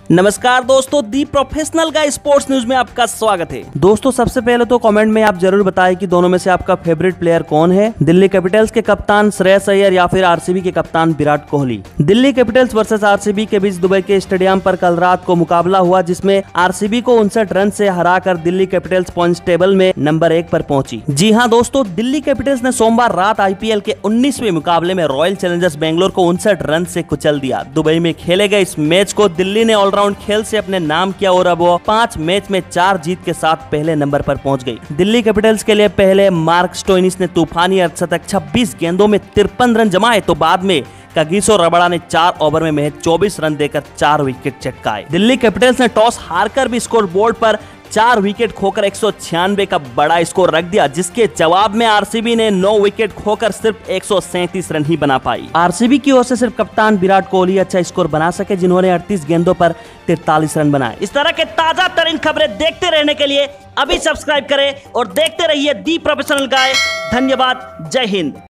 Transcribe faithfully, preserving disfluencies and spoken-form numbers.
नमस्कार दोस्तों, the professional का स्पोर्ट्स न्यूज में आपका स्वागत है। दोस्तों सबसे पहले तो कमेंट में आप जरूर बताएं कि दोनों में से आपका फेवरेट प्लेयर कौन है, दिल्ली कैपिटल्स के कप्तान श्रेयस अय्यर या फिर आरसीबी के कप्तान Virat Kohli. Delhi capitals versus RCB के बीच दुबई के स्टेडियम पर कल रात को मुकाबला हुआ, जिसमें आरसीबी को उनसठ रन से हराकर दिल्ली कैपिटल्स पॉइंट्स टेबल में नंबर एक पर पहुंची। जी हाँ दोस्तों, दिल्ली कैपिटल्स ने सोमवार रात आईपीएल के उन्नीसवें मुकाबले में रॉयल चैलेंजर्स बेंगलोर को उनसठ रन से कुचल दिया। दुबई में खेले गए इस मैच को दिल्ली ने ऑलराउंड खेल से अपने नाम किया और अब वो पांच मैच में चार जीत के साथ पहले नंबर पर पहुंच गई। दिल्ली कैपिटल्स के लिए पहले मार्क स्टोइनिस ने तूफानी अर्धशतक छब्बीस गेंदों में तिरपन रन जमाए, तो बाद में कागिसो रबाडा ने चार ओवर में महज चौबीस रन देकर चार विकेट चटकाए। दिल्ली कैपिटल्स ने टॉस हारकर भी स्कोर बोर्ड पर चार विकेट खोकर एक सौ छियानवे का बड़ा स्कोर रख दिया, जिसके जवाब में आरसीबी ने नौ विकेट खोकर सिर्फ एक सौ सैंतीस रन ही बना पाई। आरसीबी की ओर से सिर्फ कप्तान विराट कोहली अच्छा स्कोर बना सके, जिन्होंने अड़तीस गेंदों पर तैंतालीस रन बनाए। इस तरह के ताजा तरीन खबरें देखते रहने के लिए अभी सब्सक्राइब करें और देखते रहिए दी प्रोफेशनल गाय। धन्यवाद, जय हिंद।